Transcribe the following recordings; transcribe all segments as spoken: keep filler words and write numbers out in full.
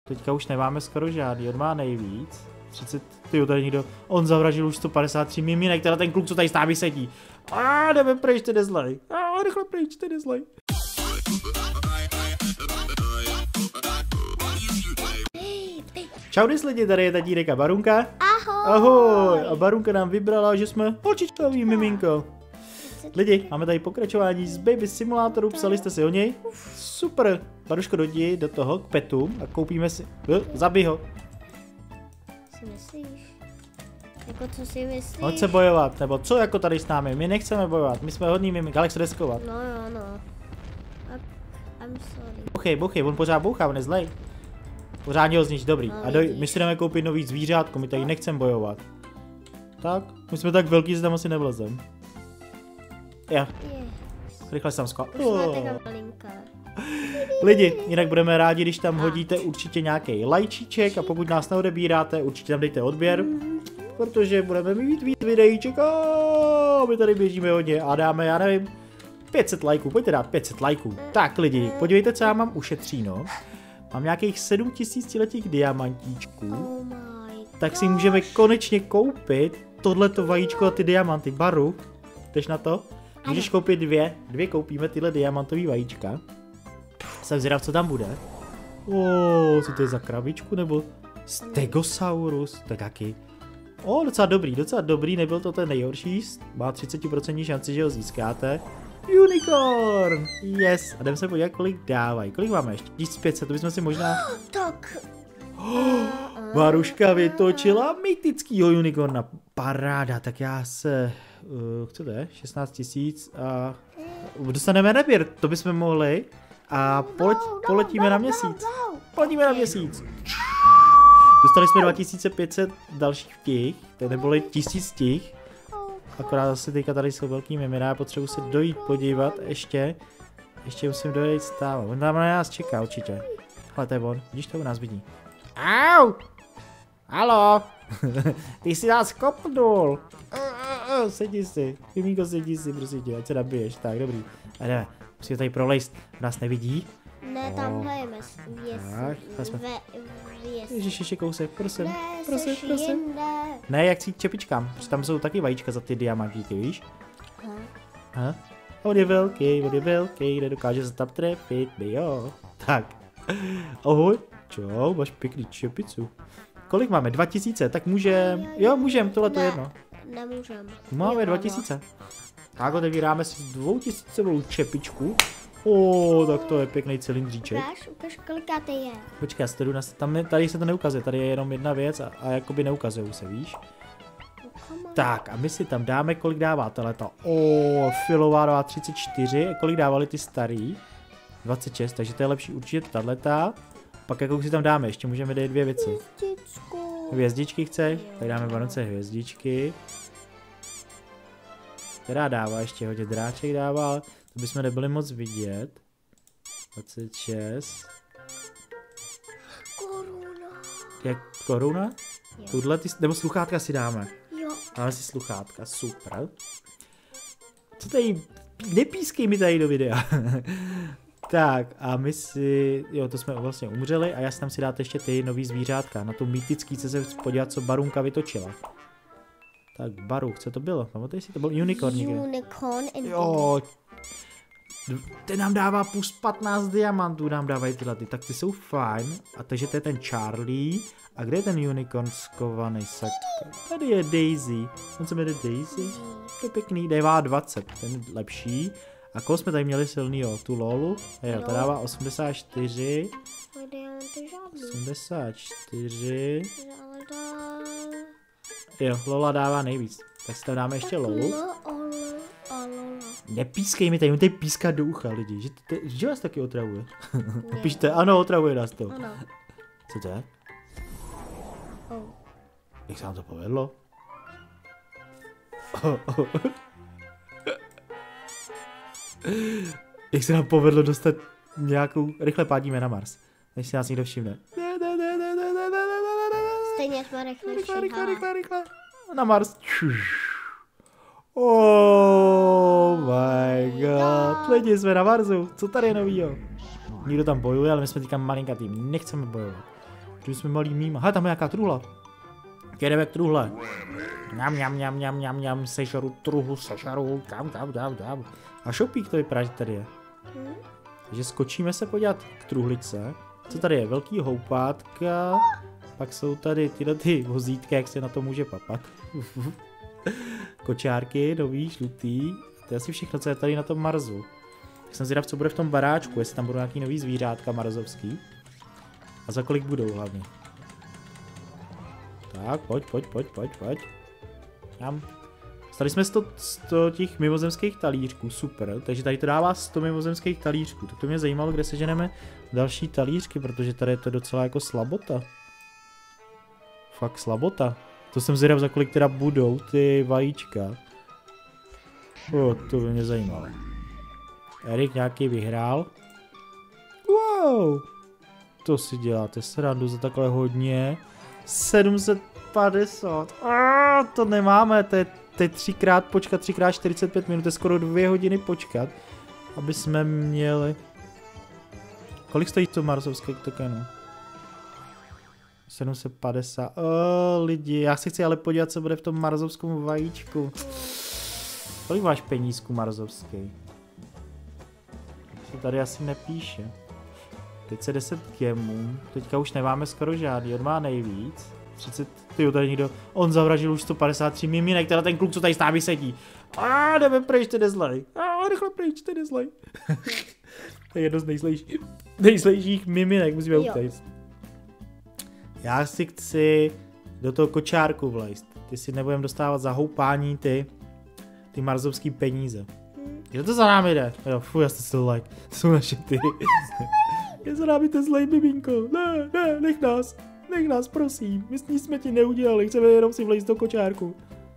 Teďka už nemáme skoro žádný, on má nejvíc. třicet, tyjo, tady někdo, on zavražil už sto padesát tři miminek, teda ten kluk, co tady s námi sedí. A jdeme pryč, ten je zlej. A rychle pryč, ten je zlej. Čau dnes lidi, tady je tatínek a Barunka. Ahoj. Ahoj. A Barunka nám vybrala, že jsme holčičkový miminko. Lidi, máme tady pokračování z Baby Simulátoru, psali jste si o něj? Super. Baruško, dojdi do toho k petům a koupíme si... Uh, zabij ho. Co myslíš? Jako co si myslíš? Hoď se bojovat, nebo co jako tady s námi? My nechceme bojovat, my jsme hodný mimik, Alex deskovat. No jo, no. I'm sorry. Bouchej, bouchej, on pořád bouchá, on je zlej. Pořádně ho znič, dobrý. No, A doj, my si jdeme koupit nový zvířátko, my tady nechceme bojovat. Tak, my jsme tak velký, že tam asi nevlezem. Já, Yes. rychle jsem skla. Už jsme taková malinká. Lidi, jinak budeme rádi, když tam hodíte určitě nějaký lajčíček a pokud nás neodebíráte, určitě tam dejte odběr. Protože budeme mít víc videíček a my tady běžíme hodně a dáme, já nevím, pět set lajků, pojďte dát pět set lajků. Tak lidi, podívejte, co já mám ušetříno. Mám nějakých sedm tisíc letých diamantíčků. Oh my Tak si můžeme konečně koupit tohleto vajíčko a ty diamanty. Baru, jdeš na to? Můžeš koupit dvě, dvě koupíme tyhle diamantové vajíčka. Jsem zvědav, co tam bude. O, co to je za krabičku, nebo Stegosaurus, to je taky. O, docela dobrý, docela dobrý, nebyl to ten nejhorší, má třicet procent šanci, že ho získáte. Unicorn, yes, a jdeme se podívat, kolik dávají, kolik máme ještě, tisíc pět set, to bychom si možná... Tak. Oh, Baruška vytočila mytickýho unicorna, paráda, tak já se, uh, co to je, šestnáct tisíc a dostaneme neběr, to bychom mohli a polet, poletíme na měsíc, poletíme na měsíc. Dostali jsme dva tisíce pět set dalších těch, to neboli tisíc těch, akorát zase teďka tady jsou velký mimina, já potřebuji se dojít podívat ještě, ještě musím dojít stále, on tam na nás čeká určitě. Hele, to je on, vidíš, to u nás vidí. Au! Halo! Ty jsi nás kopnul! Uh, uh, uh, sedí si, Mimínko, sedí si, prosím tě, ať se nabiješ, tak dobrý. A jdeme, musíme tady prolejst, nás nevidí. Ne, tamhle je mes. Tak, tady jsme. Ježiš, ještě kousek, prosím, Ne, prosím, seš prosím. jinde. Ne, jak si čepičkám, protože tam jsou taky vajíčka za ty diamantíky, víš? Aha. Aha. On je velký, on je velký, nedokáže se tam trefit, my jo. Tak. Ahoj, čau, máš pěkný čepicu. Kolik máme? dva tisíce, tak můžem, jo, můžem, tohle to Ne. jedno. Nemůžem. Máme dva tisíce. Tak otevíráme si dvoutisícovou čepičku. O, tak to je pěkný cylindříček. Ukáž, ukáž, kolika ty je. Počkej, já se to jdu na, tam je, tady se to neukazuje, tady je jenom jedna věc a, a jakoby neukazují se, víš? Tak a my si tam dáme, kolik dává tohleto. O, filová dává třicet čtyři, a kolik dávali ty starý? dvacet šest, takže to je lepší určitě tahleta. Pak jakou si tam dáme, ještě můžeme dát dvě věci. Hvězdičku. Hvězdičky chceš? Tady dáme Baronce hvězdičky. Která dává ještě hodně, dráček dává, ale to bychom nebyli moc vidět. dvacet šest. Koruna. Jak koruna? Jo. Tuhle ty, nebo sluchátka si dáme. Jo. Dáme si sluchátka, super. Co tady, nepískej mi tady do videa. Tak a my si, jo, to jsme vlastně umřeli a já si tam si dát ještě ty nový zvířátka, na tu mýtický, co se podívat, co Barunka vytočila. Tak Baru, co to bylo? Pamatuješ si, to byl unicorn někde. Unicorn and Jo, ten nám dává plus patnáct diamantů, nám dávají tyhle ty, tak ty jsou fajn. A takže to je ten Charlie. A kde je ten unicorn skovaný sačka? Tady je Daisy. On se jmenuje Daisy. To je pěkný, dává dvacet, ten je lepší. A koho jsme tady měli silnýho? Tu Lolu? Jo, to dává osmdesát čtyři. osmdesát čtyři. Jo, Lola dává nejvíc. Tak si tam dáme ještě Lolu. Nepískej mi tady, on tady píská do ucha lidi, že, te, že vás taky otravuje. Píšte, ano, otravuje nás to. Ano. Co to je? Oh. Jak se nám to povedlo? Jak se nám povedlo dostat nějakou, rychle pádíme na Mars, než si nás někdo všimne. Stejně jsme rychle Rychle, rychle, rychle, rychle. Na Mars. Oh my god, lidi, jsme na Marsu, co tady je novýho? Někdo tam bojuje, ale my jsme teďka malinkatý, nechceme bojovat. Ty jsme malý mýma. Hele, tam je nějaká truhla. Jedeme k truhle. Mňam, mňam, mňam, mňam, mňam, mňam, sežaru truhlu, sežaru, tam, tam, tam, tam. A šopík to vypadá, že tady je. Hmm. Takže skočíme se podívat k truhlice. Co tady je? Velký houpátka. Pak jsou tady tyhle ty vozítka, jak se na to může papat. Kočárky, nový, žlutý. To je asi všechno, co je tady na tom Marsu. Tak jsem zvědav, co bude v tom baráčku, jestli tam budou nějaký nový zvířátka marzovský. A za kolik budou hlavně. Tak, pojď, pojď, pojď, pojď, pojď. Tam. Stali jsme sto, sto těch mimozemských talířků, super. Takže tady to dává sto mimozemských talířků. Tak to mě zajímalo, kde seženeme další talířky, protože tady je to docela jako slabota. Fakt slabota. To jsem zvědav, za kolik teda budou ty vajíčka. O, to by mě zajímalo. Erik nějaký vyhrál. Wow. To si děláte srandu za takhle hodně. sedm set padesát. Ah, to nemáme, to je, to je třikrát počkat, třikrát čtyřicet pět minut, to je skoro dvě hodiny počkat, aby jsme měli. Kolik stojí to marsovské tokenu? sedm set padesát. Oh, lidi, já se chci ale podívat, co bude v tom marzovském vajíčku. Kolik máš penízku marzovský? Se tady asi nepíše. Teď se deset gemů, teďka už nemáme skoro žádný, on má nejvíc. třicet, tyjo, tady někdo, on zavražil už sto padesát tři miminek, teda ten kluk, co tady s námi sedí. A jdeme pryč, ten je zlej. A rychle pryč, ten je zlej. To je jedno z nejzlejších, nejzlejších miminek, musíme utéct. Já si chci do toho kočárku vlejst. Ty si nebudeme dostávat za houpání ty, ty marzovský peníze. Kdo to za námi jde? Jo, fuj, já jste to like. To jsou naše ty. Je za námi ten zlej miminko. Ne, ne, nech nás. Nech nás, prosím. My nic jsme ti neudělali. Chceme jenom si vlejst do kočárku.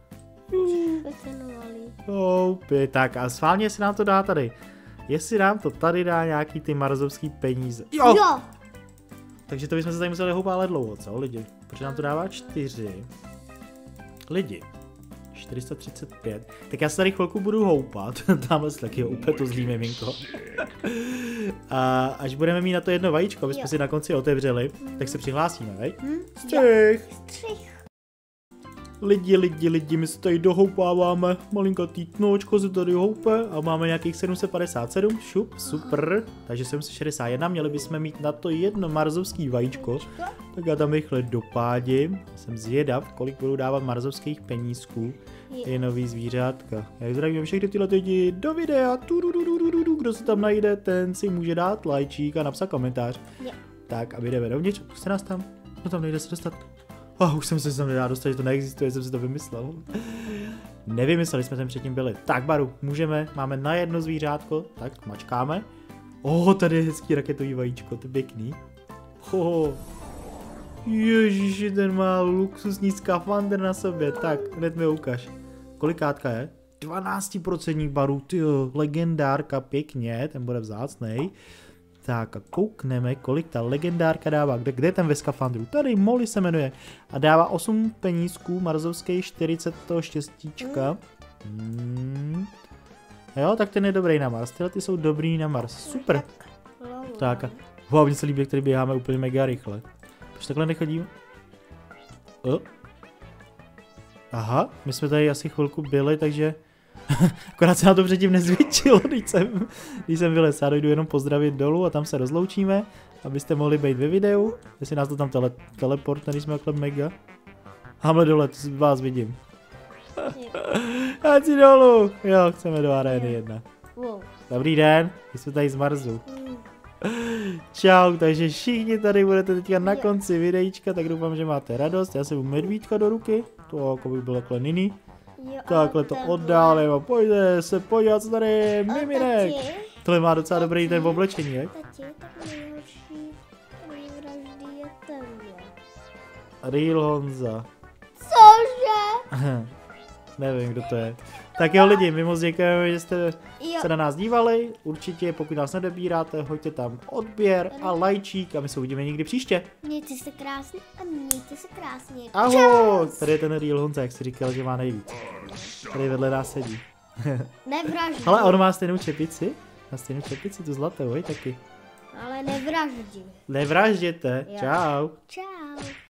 Houpy, tak a schválně, jestli nám to dá tady. Jestli nám to tady dá nějaký ty marzovský peníze. Jo! jo. Takže to bychom se tady museli houpat ale dlouho, co lidi? Protože nám to dává čtyři. Lidi. čtyři sta třicet pět. Tak já se tady chvilku budu houpat. Tamhle se taky houpe to zlý miminko. A až budeme mít na to jedno vajíčko, aby jsme si na konci otevřeli, mm. tak se přihlásíme, vej? Mm. Střih. Střih. Lidi, lidi, lidi, my se tady dohoupáváme. Malinkatý tnočko se tady houpe a máme nějakých sedm set padesát sedm, šup, super. Takže sedm set šedesát jedna, měli bychom mít na to jedno marzovský vajíčko. Tak já tam rychle dopádím. Jsem zvědav, kolik budou dávat marzovských penízků. Je nový zvířátka. Já zdravím všechny tyhle lidi do videa. Kdo se tam najde, ten si může dát lajčík a napsat komentář. Tak a my jdeme dovnitř. Puste nás tam. No tam nejde se dostat. Oh, už jsem se tam nedá dostat, že to neexistuje, jsem si to vymyslel. Nevymysleli jsme, tam předtím byli. Tak Baru, můžeme, máme na jedno zvířátko, tak mačkáme. Oh, tady je hezký raketový vajíčko, to je pěkný. Oh, ježiši, ten má luxusní skafandr na sobě, tak hned mi ukaž. Kolikátka je? dvanáct procent Baru, tyjo, legendárka, pěkně, ten bude vzácnej. Tak a koukneme, kolik ta legendárka dává. Kde, kde je ten ve skafandru? Tady Molly se jmenuje. A dává osm penízků, marzovský čtyřicet štěstíčka. Hmm. Jo, tak ten je dobrý na Mars. Tyhle ty jsou dobrý na Mars. Super. Tak a wow, mně se líbí, jak tady běháme úplně mega rychle. Proč takhle nechodím? O. Aha, my jsme tady asi chvilku byli, takže akorát se na to předtím nezvětšilo, když jsem, když jsem vylez. Já dojdu jenom pozdravit dolů a tam se rozloučíme, abyste mohli být ve videu. Jestli nás to tam tele, teleportne, když jsme takhle mega. Hamle dole, vás vidím. Ať si dolů. Jo, chceme do arény jedna. Dobrý den, my jsme tady z Marsu. Čau, takže všichni tady budete teďka na konci videjčka, tak doufám, že máte radost. Já se budu medvídka do ruky, to jako by bylo takhle nini. Takhle to oddálím a pojďte se podívat, co tady je miminek. Tohle má docela dobrý ten v oblečení, jak? Real Honza. Cože? Nevím, kdo to je. Tak jo lidi, my moc děkujeme, že jste jo. se na nás dívali. Určitě, pokud nás nedobíráte, hoďte tam odběr a lajčík a my se uvidíme někdy příště. Mějte se krásně a mějte se krásně. Ahoj! Tady je ten Real Honza, jak jsi říkal, že má nejvíc. Tady vedle nás sedí. Nevraždí. Ale on má stejnou čepici. Má stejnou čepici, tu zlatou, hej, taky. Ale nevraždí. Nevražděte. Jo. Čau. Čau.